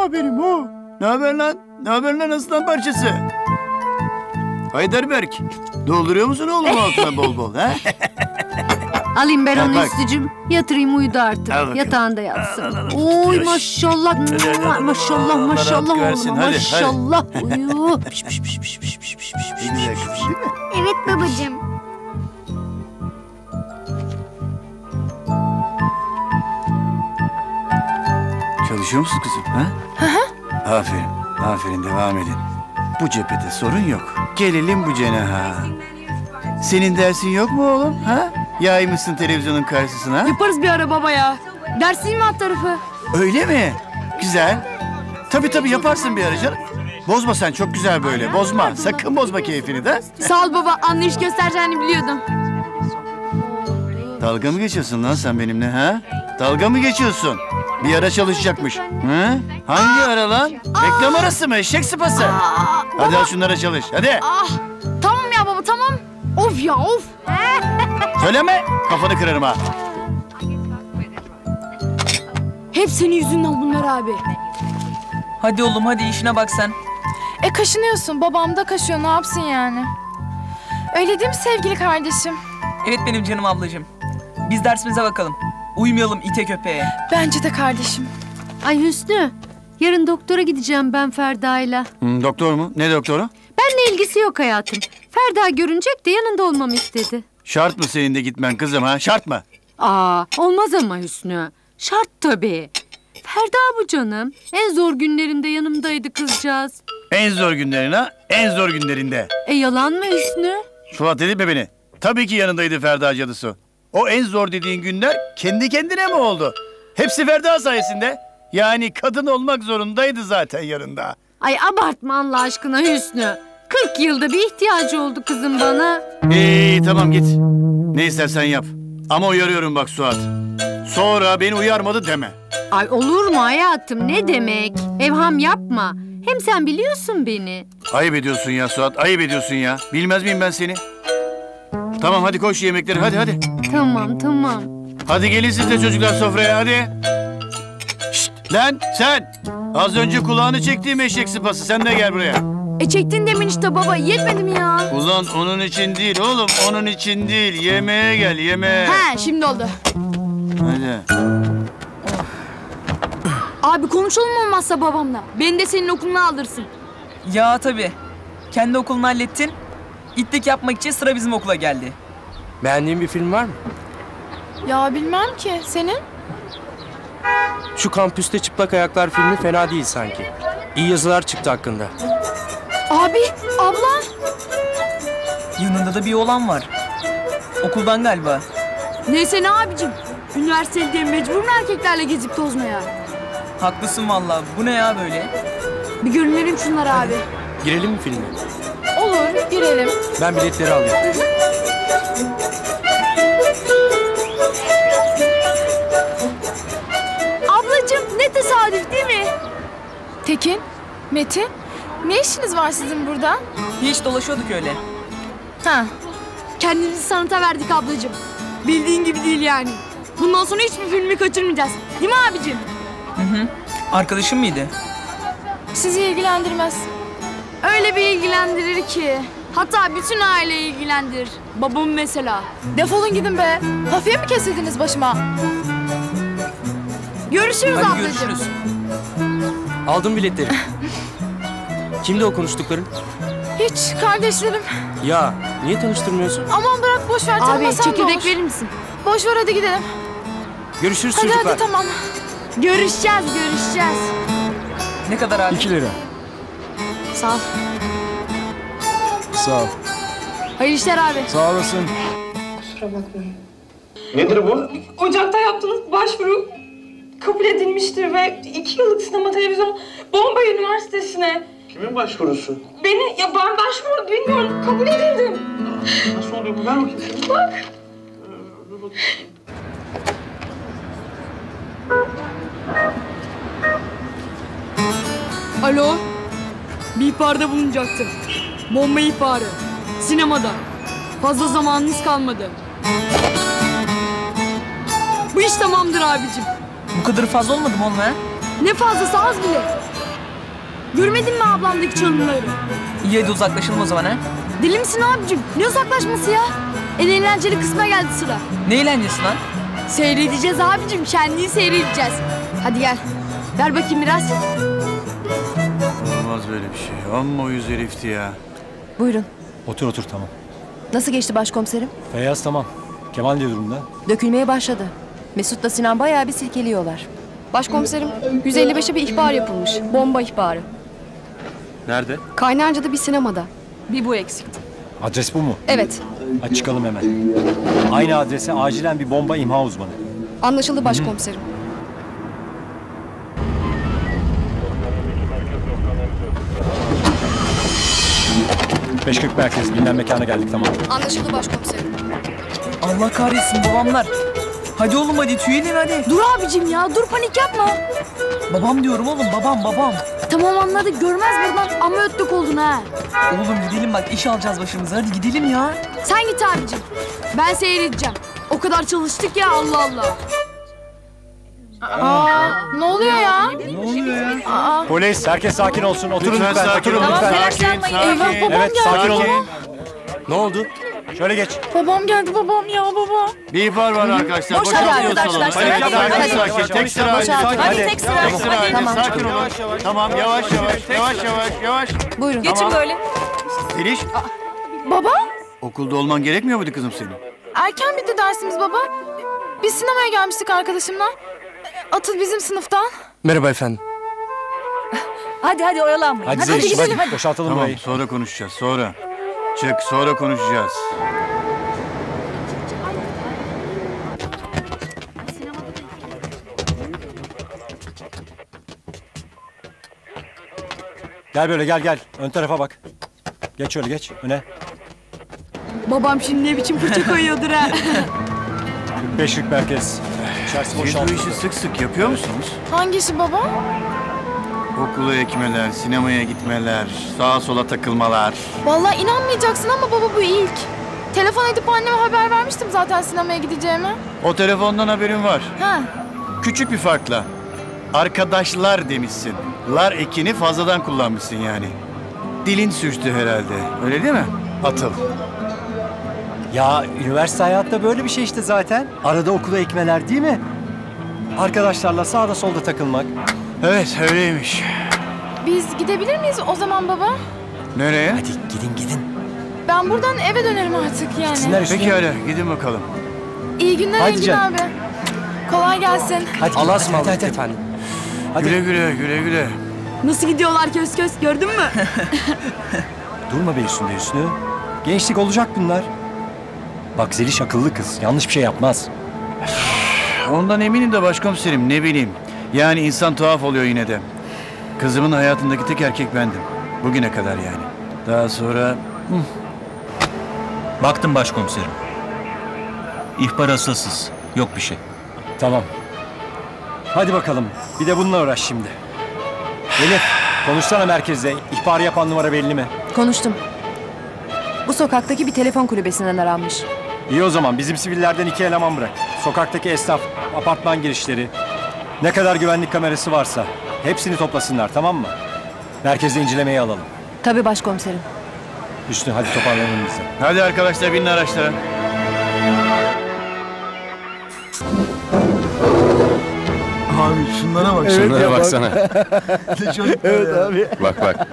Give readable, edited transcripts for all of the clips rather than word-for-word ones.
benim o. Ne haber lan? Ne haber lan aslan parçası? Heidelberg, dolduruyor musun oğlum altına bol bol ha? Alayım ben onu bak. Hüsnücüm. Yatırayım uyudu artık. Yatağında yatsın. Oy maşallah. Maşallah maşallah oğlum. Maşallah uyu. Değil mi? Evet babacığım. Çalışıyor musun kızım ha? Aferin, aferin devam edin. Bu cephede sorun yok. Gelelim bu cenaha. Senin dersin yok mu oğlum ha? Yaymışsın televizyonun karşısına. Yaparız bir ara baba ya. Dersin mi alt tarafı? Öyle mi? Güzel. Tabii yaparsın bir ara canım. Bozma sen, çok güzel böyle. Bozma. Sakın bozma keyfini de. Sağ ol baba. Anlayış göstereceğini biliyordum. Dalga mı geçiyorsun lan sen benimle ha? Dalga mı geçiyorsun? Bir ara çalışacakmış. Hı? Hangi ara lan? Reklam arası mı? Eşek sıpası. Hadi al şunlara çalış. Hadi. Tamam ya baba tamam. Of ya of. Söyleme. Kafanı kırarım ha. Hep senin yüzünden bunlar abi. Hadi oğlum hadi işine bak sen. Kaşınıyorsun. Babam da kaşıyor. Ne yapsın yani? Öyle değil mi sevgili kardeşim? Evet benim canım ablacığım. Biz dersimize bakalım. Uymayalım ite köpeğe. Bence de kardeşim. Ay Hüsnü. Yarın doktora gideceğim ben Ferda'yla. Doktor mu? Ne doktoru? Benle ilgisi yok hayatım. Ferda görünecek de yanında olmamı istedi. Şart mı senin de gitmen kızım ha? Şart mı? Olmaz ama Hüsnü. Şart tabii. Ferda bu canım. En zor günlerinde yanımdaydı kızcağız. En zor günlerine, en zor günlerinde. Yalan mı Hüsnü? Fuat edip beni. Tabii ki yanındaydı Ferda cadısı. O en zor dediğin günler kendi kendine mi oldu? Hepsi Ferda sayesinde. Yani kadın olmak zorundaydı zaten yanında. Ay abartma Allah aşkına Hüsnü. 40 yılda bir ihtiyacı oldu kızım bana. Tamam git. Ne istersen yap. Ama uyarıyorum bak Suat. Sonra beni uyarmadı deme. Ay olur mu hayatım, ne demek? Evham yapma. Hem sen biliyorsun beni. Ayıp ediyorsun ya Suat, ayıp ediyorsun ya. Bilmez miyim ben seni? Tamam hadi koş yemekleri, hadi. Tamam. Hadi gelin siz de çocuklar sofraya, hadi. Şşt lan sen. Az önce kulağını çektiğim eşek sıpası, sen de gel buraya. Çektin demin işte baba. Yetmedi mi ya? Ulan onun için değil oğlum, onun için değil. Yemeğe gel, yemeğe. Şimdi oldu. Hadi. Abi konuşalım mı olmazsa babamla? Beni de senin okuluna aldırsın. Ya tabii. Kendi okulunu hallettin. İtlik yapmak için sıra bizim okula geldi. Beğendiğin bir film var mı? Ya bilmem ki. Senin? Şu Kampüste Çıplak Ayaklar filmi fena değil sanki. İyi yazılar çıktı hakkında. Abi, abla. Yanında da bir oğlan var. Okuldan galiba. Neyse ne abicim? Üniversitede diye mecbur mu erkeklerle gezip tozmaya? Haklısın vallahi. Bu ne ya böyle? Bir görünelim şunlara abi. Girelim mi filme? Olur. Girelim. Ben biletleri alayım. Ablacığım ne tesadüf değil mi? Tekin, Metin. Ne işiniz var sizin burada? Hiç dolaşıyorduk öyle. Kendimizi sanata verdik ablacığım. Bildiğin gibi değil yani. Bundan sonra hiçbir filmi kaçırmayacağız. Değil mi abicim? Hı. Arkadaşın mıydı? Sizi ilgilendirmez. Öyle bir ilgilendirir ki. Hatta bütün aile ilgilendirir. Babam mesela. Defolun gidin be. Hafiye mi kesildiniz başıma? Görüşürüz Hadi ablacığım. görüşürüz. Aldım biletleri. Kimdi o konuştukların? Hiç kardeşlerim. Ya niye tanıştırmıyorsun? Aman bırak boş ver. Abi Tanımasam da çekirdek olur. verir misin? Boş ver hadi gidelim. Görüşürüz Hadi çocuklar. hadi tamam. Görüşeceğiz. Ne kadar abi? 2 lira. Sağ ol. Sağ ol. Hayırlı işler abi. Sağ olasın. Nedir bu? Ocak'ta yaptığınız başvuru kabul edilmiştir ve 2 yıllık sinema televizyon Bombay Üniversitesi'ne. Kimin başvurusu? Ben başvuru bilmiyorum, kabul edildim. Nasıl oluyor bu? Ver bakayım. Bak. Alo. Bir ihbarda bulunacaktım. Bomba ihbarı. Sinemada. Fazla zamanınız kalmadı. Bu iş tamamdır abicim. Bu kadar fazla olmadı mı oğlum ha? Ne fazlası az bile. Görmedin mi ablamdaki çalımları? İyi hadi uzaklaşalım o zaman ha. Deli misin abicim? Ne uzaklaşması ya? En eğlenceli kısma geldi sıra. Ne eğlencesi lan? Seyredeceğiz abicim. Kendini seyredeceğiz. Hadi gel. Ver bakayım biraz. Olmaz böyle bir şey. Amma uyuz herifti ya. Buyurun. Otur otur tamam. Nasıl geçti başkomiserim? Feyyaz tamam. Kemal ne durumda? Dökülmeye başladı. Mesut'la Sinan bayağı bir silkeliyorlar. Başkomiserim, 155'e bir ihbar yapılmış. Bomba ihbarı. Nerede? Kaynarca'da bir sinemada. Bir bu eksikti. Adres bu mu? Evet, Hadi çıkalım hemen. Aynı adrese acilen bir bomba imha uzmanı. anlaşıldı başkomiserim. ...540 merkez bilinen mekana geldik tamam. Anlaşıldı başkomiserim. Allah kahretsin babamlar. Hadi oğlum hadi tüyelim hadi. Dur abicim ya. Dur panik yapma. Babam diyorum oğlum babam. Tamam anladık. Görmez buradan ama öttük oldun ha. Oğlum gidelim bak iş alacağız başımıza hadi gidelim ya. Sen git abicim. Ben seyredeceğim. O kadar çalıştık ya Allah Allah. Ne oluyor ya? Polis herkes sakin olsun. Oturun lütfen. Sakin olun. Tamam, Sakin, telaşlanmayın. sakin. Eyvah, babam Evet geldi. sakin olun. Sakin. Ne oldu? Şöyle geç. Babam geldi babam ya baba. Bir ihbar var arkadaşlar. Boş hadi Boşaltıyoruz arkadaşlar, salonu. hadi, hadi, Sakin, hadi. sakin. Tek sıra halinde. Boşalt. Hadi, Hadi. tek sıra. Tek sıra halinde. Tamam. Sakin olun. Tamam yavaş. Buyurun. Geçin böyle. Zeliş, Baba? okulda olman gerekmiyor muydu kızım senin? Erken bitti dersimiz baba. Biz sinemaya gelmiştik arkadaşımla. Atıl bizim sınıftan. Merhaba efendim. Hadi oyalanmayın. Hadi Zeliş hadi. Boşaltalım Tamam burayı. sonra konuşacağız. Sonra. Çık sonra konuşacağız. Gel böyle gel. Ön tarafa bak. Geç şöyle geç öne. Babam şimdi ne biçim fırça koyuyordur ha. 540 merkez. İçerisi Siz bu boşaltı. işi sık sık yapıyor musunuz? Hangi işi baba? Okula ekmeler, sinemaya gitmeler, sağa sola takılmalar. Vallahi inanmayacaksın ama baba bu ilk. Telefon edip anneme haber vermiştim zaten sinemaya gideceğimi. O telefondan haberim var. Ha. Küçük bir farkla. Arkadaşlar demişsin. Lar ekini fazladan kullanmışsın yani. Dilin sürçtü herhalde. Öyle değil mi? Atıl. Ya üniversite hayatta böyle bir şey işte zaten. Arada okula ekmeler değil mi? Arkadaşlarla sağda solda takılmak. Evet öyleymiş. Biz gidebilir miyiz o zaman baba? Nereye? Hadi gidin. Ben buradan eve dönerim artık yani. Gitsinler üstüne. Peki gidin bakalım. İyi günler Hadi Engin canım. abi. Kolay gelsin. Hadi Allah'a hadi, ısmarladık hadi. efendim. Hadi. Güle. Nasıl gidiyorlar kös gördün mü? Durma be üstüne. Gençlik olacak bunlar. Bak Zeliş akıllı kız. Yanlış bir şey yapmaz. Ondan eminim de başkomiserim ne bileyim. Yani insan tuhaf oluyor yine de. Kızımın hayatındaki tek erkek bendim. Bugüne kadar yani. Daha sonra... Baktım başkomiserim. İhbar asılsız. Yok bir şey. Tamam. Hadi bakalım. Bir de bununla uğraş şimdi. Elif konuşsana merkezde. İhbarı yapan numara belli mi? Konuştum. Bu sokaktaki bir telefon kulübesinden aranmış. İyi o zaman bizim sivillerden 2 eleman bırak. Sokaktaki esnaf, apartman girişleri, ne kadar güvenlik kamerası varsa hepsini toplasınlar tamam mı? Merkezde incelemeyi alalım. Tabii başkomiserim. Hüsnü hadi toparlanın bize. Hadi arkadaşlar binin araçlara. Abi şunlara bak Şunlara şunlara bak. baksana. Evet abi. Bak.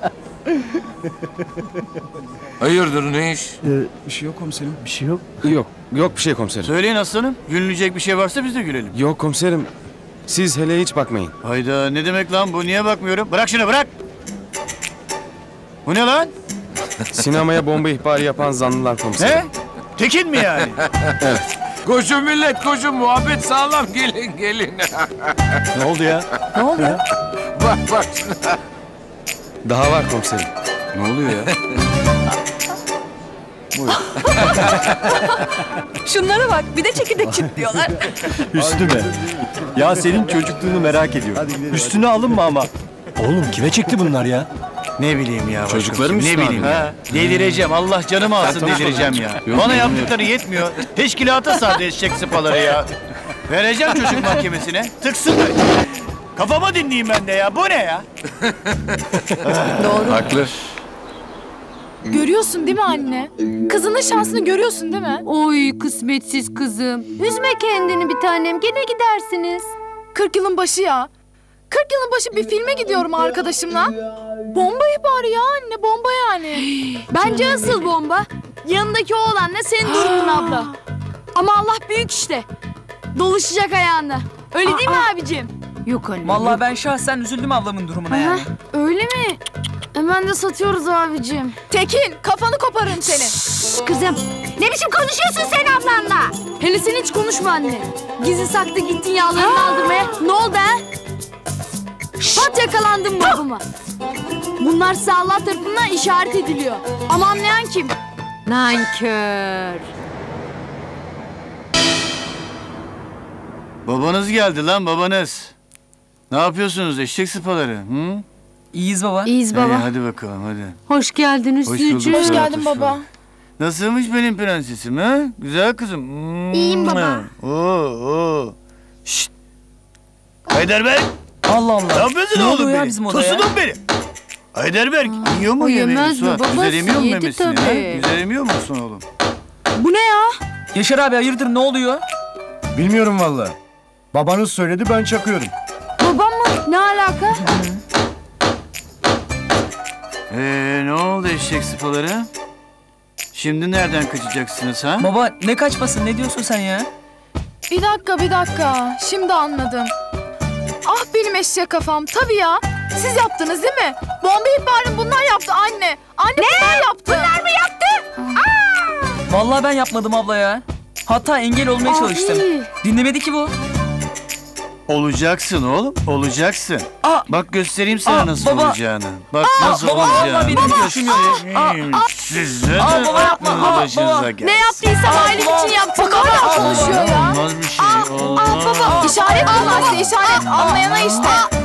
Hayırdır ne iş? Bir şey yok komiserim. Bir şey yok. Yok bir şey komiserim. Söyleyin aslanım. Gülünecek bir şey varsa biz de gülelim. Yok komiserim. Siz hele hiç bakmayın. Hayda ne demek lan bu? Niye bakmıyorum? Bırak şunu bırak. Bu ne lan? Sinemaya bomba ihbarı yapan zanlılar komiserim. Ne? Tekin mi yani? Koşun millet koşun muhabbet sağlam gelin. Ne oldu ya? Ne oldu? Bak. Daha var komiserim. Ne oluyor ya? Şunlara bak. Bir de çekirdek çitliyorlar. Hüsnü be. Ya senin çocukluğunu merak ediyorum. Üstüne alınma ama. Oğlum kime çekti bunlar ya? Ne bileyim ya. Çocuklarım ne Hüsnü bileyim abi. ha. Delireceğim. Allah canımı alsın delireceğim ya. Bana yaptıkları yetmiyor. Teşkilata sardı eşek sıpaları ya. Vereceğim çocuk mahkemesine. Tıksınlar. Kafama dinleyeyim ben de ya. Bu ne ya? Doğru. Haklı. Görüyorsun değil mi anne? Kızının şansını görüyorsun değil mi? Oy kısmetsiz kızım. Üzme kendini bir tanem. Gene gidersiniz. 40 yılın başı ya. 40 yılın başı bir filme gidiyorum arkadaşımla. Bomba ihbarı ya anne, bomba yani. Bence asıl bomba yanındaki oğlanla senin durumun abla. Ama Allah büyük işte. Dolaşacak ayağında. Öyle değil mi abicim? Yok anne. Vallahi ben şahsen üzüldüm ablamın durumuna yani. Öyle mi? Hemen de satıyoruz abicim. Tekin, kafanı koparırım senin. Kızım ne biçim konuşuyorsun sen ablanla? Hele sen hiç konuşma anne. Gizli saklı gittin yağlarını aldırmaya. Ne oldu ha? Pat yakalandım babama. Bunlar size Allah tarafından işaret ediliyor. Ama anlayan kim? Nankör. Babanız geldi lan babanız. Ne yapıyorsunuz eşek sıpaları? Hı? İyiyiz baba. İyiyiz baba. Hadi bakalım hadi. Hoş geldin Hüsnücüğüm. bulduk. Hoş geldin Hoş baba. bulduk. Nasılmış benim prensesim ha? Güzel kızım. İyiyim baba. Oo. Şşt. Heidelberg. Allah Allah. Ne yapıyorsun Ne oğlum oluyor ya benim? bizim odaya? Tosunum benim. Heidelberg yiyor mu o yemeğini yemez mi Suat? babası? Güzel yemiyor mu Yedi memesini? Ha? tabii. Güzel yemiyor musun oğlum? Bu ne ya? Yaşar abi hayırdır ne oluyor? Bilmiyorum vallahi. Babanız söyledi ben çakıyorum. Babam mı? Ne alaka? Ne oldu eşek sıpaları? Şimdi nereden kaçacaksınız ha? Baba ne kaçmasın ne diyorsun sen ya? Bir dakika. Şimdi anladım. Ah benim eşek kafam. Tabii ya. Siz yaptınız değil mi? Bomba ihbarını bunlar yaptı anne. Anne bunlar yaptı. Bunlar mı yaptı? Vallahi ben yapmadım abla ya. Hatta engel olmaya çalıştım. Dinlemedi ki bu. Olacaksın oğlum, olacaksın. Aa, bak göstereyim sana nasıl baba. olacağını. Bak nasıl baba, olacağını. baba, benim göstereyim. Size de baba yapma, aklınız başınıza baba. gelsin. Ne yaptıysam aile için yaptım. Bak hala konuşuyor ya. Olmaz bir şey, olmaz. Baba işaret bunlar size işaret. Anlayana işte.